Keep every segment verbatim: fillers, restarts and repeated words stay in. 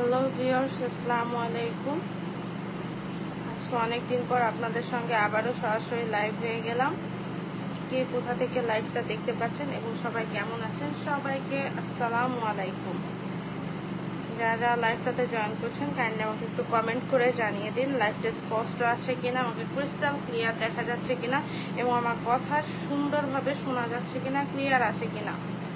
Hello viewers, আসসালামু আলাইকুম। আজকে অনেক দিন পর আপনাদের সঙ্গে আবারও সরাসরি লাইভ হয়ে গেলাম। কে কোথা থেকে লাইভটা দেখতে পাচ্ছেন এবং সবাই কেমন আছেন, সবাইকে আসসালামু আলাইকুম। যারা যারা লাইভটাতে জয়েন করছেন কাইন্ডলি আমাকে একটু কমেন্ট করে জানিয়ে দিন লাইভটা স্পষ্ট আছে কিনা, আমাকে ক্রিস্টাল ক্লিয়ার দেখা যাচ্ছে কিনা এবং আমার কথা সুন্দরভাবে শোনা যাচ্ছে কিনা, ক্লিয়ার আছে কিনা।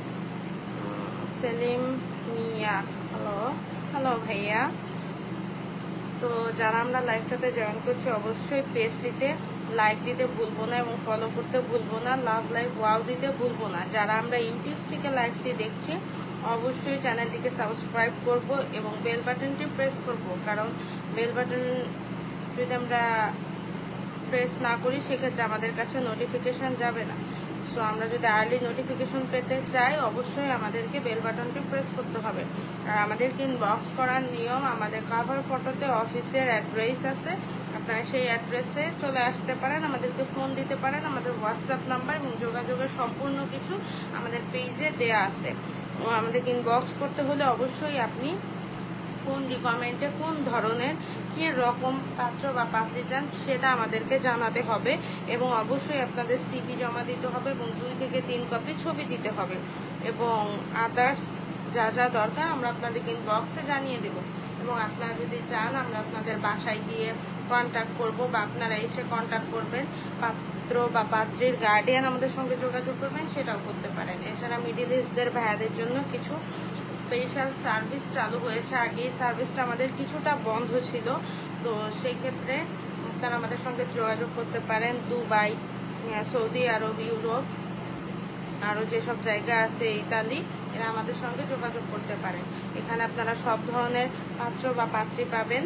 সেলিম মিয়া, হ্যালো হ্যালো ভাইয়া। তো যারা আমরা লাইভটাতে জয়েন করছি অবশ্যই পেজটিতে লাইক দিতে ভুলবো না এবং ফলো করতে ভুলবো না, লাভ লাইক ওয়াও দিতে ভুলবো না। যারা আমরা ইউটিউব থেকে লাইভটি দেখছি অবশ্যই চ্যানেলটিকে সাবস্ক্রাইব করব এবং বেল বাটনটি প্রেস করব, কারণ বেল বাটন যদি আমরা প্রেস না করি সেক্ষেত্রে আমাদের কাছে নোটিফিকেশান যাবে না। সো আমরা যদি আর্লি নোটিফিকেশন পেতে চাই অবশ্যই আমাদেরকে বেল বাটনটি প্রেস করতে হবে। আর আমাদেরকে ইনবক্স করার নিয়ম, আমাদের কাভার ফটোতে অফিসের অ্যাড্রেস আছে, আপনারা সেই অ্যাড্রেসে চলে আসতে পারেন, আমাদেরকে ফোন দিতে পারেন। আমাদের হোয়াটসঅ্যাপ নাম্বার এবং যোগাযোগের সম্পূর্ণ কিছু আমাদের পেজে দেয়া আছে। আমাদেরকে ইনবক্স করতে হলে অবশ্যই আপনি কোন রিকোয়ারমেন্টে কোন ধরনের কি রকম পাত্র বা পাত্রী চান সেটা আমাদেরকে জানাতে হবে এবং অবশ্যই আপনাদের সিভি জমা দিতে হবে এবং দুই থেকে তিন কপি ছবি দিতে হবে এবং আদার্স যা যা দরকার আমরা আপনাদেরকে ইনবক্সে জানিয়ে দেব। এবং আপনারা যদি চান আমরা আপনাদের বাসায় গিয়ে কন্ট্যাক্ট করব বা আপনারা এসে কন্ট্যাক্ট করবেন, পাত্র বা পাত্রীর গার্ডিয়ান আমাদের সঙ্গে যোগাযোগ করবেন, সেটাও করতে পারেন। এছাড়া মিডিল ইস্টদের ভাইয়াদের জন্য কিছু স্পেশাল সার্ভিস চালু হয়েছে। আগে এই সার্ভিসটা আমাদের কিছুটা বন্ধ ছিল, তো সেই ক্ষেত্রে আপনারা আমাদের সঙ্গে যোগাযোগ করতে পারেন। দুবাই, সৌদি আরব, ইউরোপ, আরও যেসব জায়গা আছে, ইতালি, এরা আমাদের সঙ্গে যোগাযোগ করতে পারেন। এখানে আপনারা সব ধরনের পাত্র বা পাত্রী পাবেন,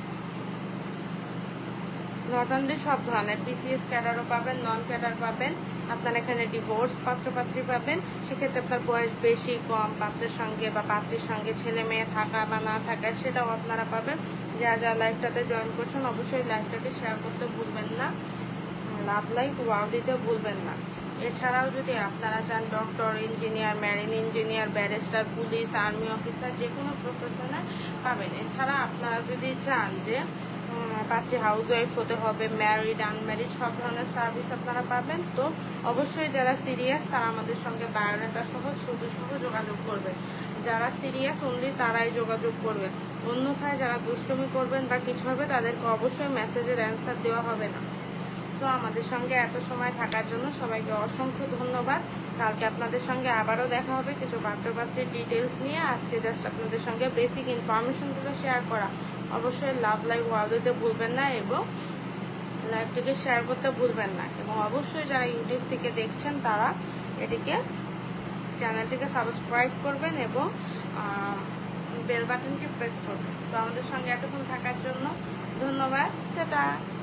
নট অনলি সব ধরনের বিসিএস ক্যাডারও পাবেন, নন ক্যাডার পাবেন। আপনারা এখানে ডিভোর্স পাত্র পাত্রী পাবেন, সেক্ষেত্রে আপনার বয়স বেশি কম পাত্রের সঙ্গে বা পাত্রীর সঙ্গে ছেলে মেয়ে থাকা বা না থাকা সেটাও আপনারা পাবেন। যা যা লাইভটাতে জয়েন করছেন অবশ্যই লাইভটাকে শেয়ার করতে ভুলবেন না, লাভ লাইক ওয়াও দিতে ভুলবেন না। এছাড়াও যদি আপনারা চান doctor, engineer, marine engineer, barrister, police, army officer, যে কোনো প্রফেশনে পাবেন। এছাড়া আপনারা যদি চান যে পাত্রী হাউস ওয়াইফ হতে হবে, ম্যারিড, আনম্যারিড, সব ধরনের সার্ভিস আপনারা পাবেন। তো অবশ্যই যারা সিরিয়াস তারা আমাদের সঙ্গে বায়োডাটা সহ ছবি সহ যোগাযোগ করবেন। যারা সিরিয়াস অনলি তারাই যোগাযোগ করবেন, অন্যথায় যারা দুষ্টুমি করবেন বা কিছু হবে তাদেরকে অবশ্যই মেসেজের অ্যান্সার দেওয়া হবে না। সো আমাদের সঙ্গে এত সময় থাকার জন্য সবাইকে অসংখ্য ধন্যবাদ। কালকে আপনাদের সঙ্গে আবারও দেখা হবে কিছু পাত্র পাত্রীর ডিটেলস নিয়ে। আজকে জাস্ট আপনাদের সঙ্গে বেসিক ইনফরমেশনগুলো শেয়ার করা। অবশ্যই লাভ লাইক ওয়াও দিতে ভুলবেন না এবং লাইভটিকে শেয়ার করতে ভুলবেন না এবং অবশ্যই যারা ইউটিউব থেকে দেখছেন তারা এটিকে চ্যানেলটিকে সাবস্ক্রাইব করবেন এবং বেল বাটনটি প্রেস করবেন। তো আমাদের সঙ্গে এতক্ষণ থাকার জন্য ধন্যবাদ। টাটা।